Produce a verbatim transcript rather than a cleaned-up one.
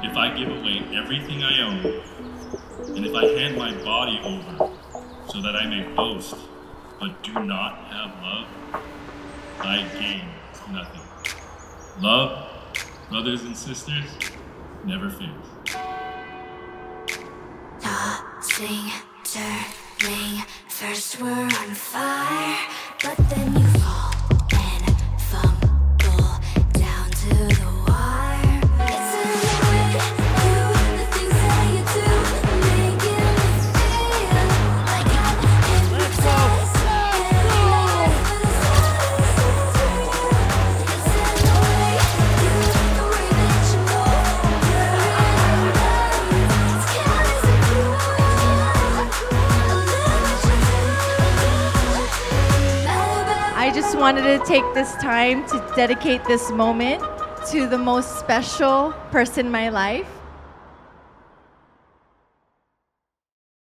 if I give away everything I own, and if I hand my body over so that I may boast, but do not have love, I gain nothing. Love, brothers and sisters, never fails. Tossing, turning, first we're on fire, but then you fall and fumble down to the wire. It's in the way you, the things that you do, making me feel like I'm hypnotized. And life is it's in the way you, the way that you move, it's careless and cruel. I just wanted to take this time to dedicate this moment to the most special person in my life.